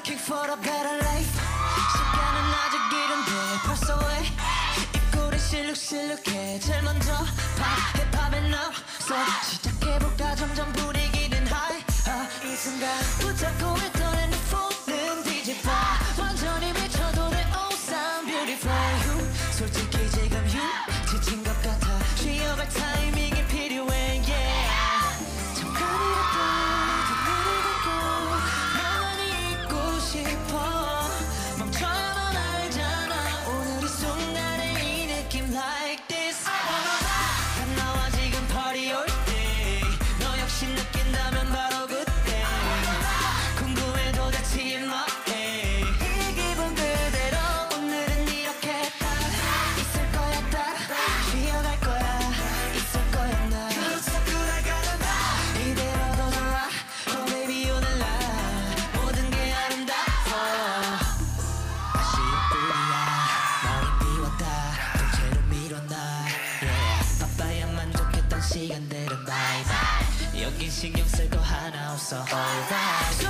looking for a better life. 시간은 아직 이른데 벌써 왜 입꼬리 실룩실룩해. 제일 먼저 힙합에 넣어서 시작해볼까. 점점 분위기는 high. 이 순간 붙잡고 있던 핸드폰은 뒤집어. 완전히 미쳐도래. Oh sound beautiful. You 솔직히 지금 you 지친 것 같아. 쉬어갈 타이밍이 필요해. Yeah. 잠깐이라도 눈을 감고 나만이 있고 싶어. 멈춰야만 알잖아 오늘 이 순간에 이 느낌 like this. 다 나와 지금 party all day. 너 역시 느낀다면 바로 그때. 궁금해 도대체 뭐해. 이 기분 그대로 오늘은 이렇게 딱 있을 거야. 딱 쉬어갈 거야. 있을 거야 나 이대로도 좋아. Oh baby 오늘 나 모든 게 아름다워. 아쉬운 뿐이야. 너를 비웠다 통째로 밀어놔. Yeah. 바빠야 만족했던 시간들은 bye bye. 여긴 신경 쓸 거 하나 없어. Alright.